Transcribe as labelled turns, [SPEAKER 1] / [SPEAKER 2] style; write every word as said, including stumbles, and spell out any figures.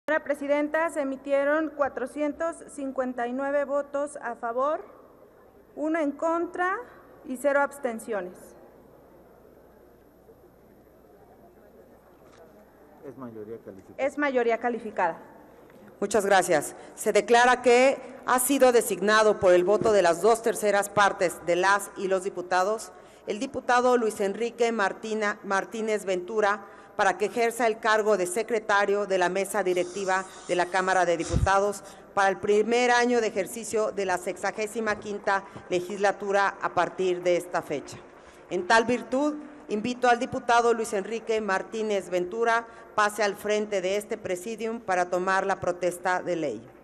[SPEAKER 1] Señora Presidenta, se emitieron cuatrocientos cincuenta y nueve votos a favor, uno en contra y cero abstenciones.
[SPEAKER 2] Es mayoría calificada.
[SPEAKER 1] Es mayoría calificada.
[SPEAKER 3] Muchas gracias. Se declara que ha sido designado por el voto de las dos terceras partes de las y los diputados el diputado Luis Enrique Martina, Martínez Ventura para que ejerza el cargo de secretario de la mesa directiva de la Cámara de Diputados para el primer año de ejercicio de la sexagésima quinta legislatura a partir de esta fecha. En tal virtud, invito al diputado Luis Enrique Martínez Ventura pase al frente de este presidium para tomar la protesta de ley.